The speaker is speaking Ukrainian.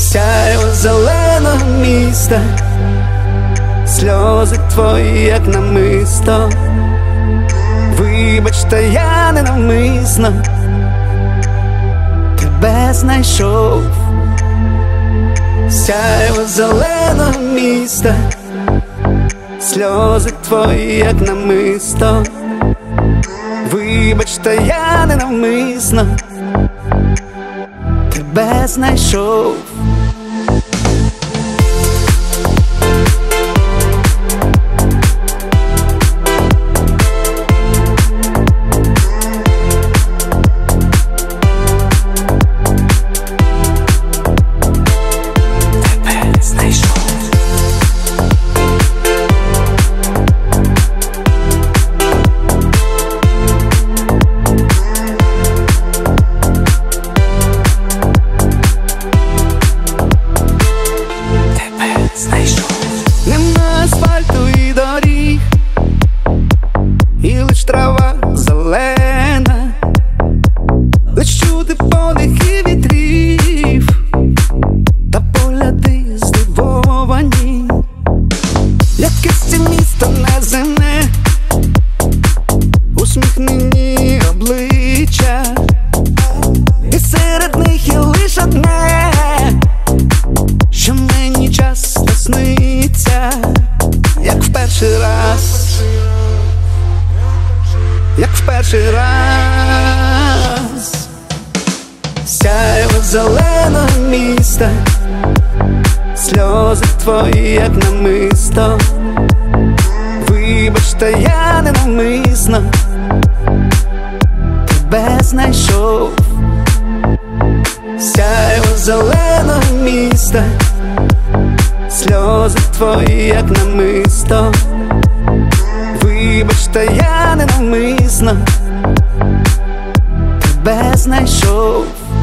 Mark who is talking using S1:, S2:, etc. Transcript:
S1: Сяйво зеленого міста, сльози твої, як намисто. Вибачте, я ненавмисно тебе знайшов. Сяйво зеленого міста, сльози твої, як намисто. Вибачте, я ненавмисно тебе знайшов. Нема асфальту і доріг, і лиш трава зелена, лиш чути подихи вітрів, та погляди здивовані. Якесь це місто неземне, усміхнені обличчя, і серед них є лиш одне, що мені часто сниться, як в перший раз, як в перший раз. Сяйво зеленого міста, сльози твої, як намисто. Вибачте, я ненавмисно тебе знайшов. Сяйво зеленого міста, сльози твої, як намисто. Вибачте, я ненавмисно тебе знайшов.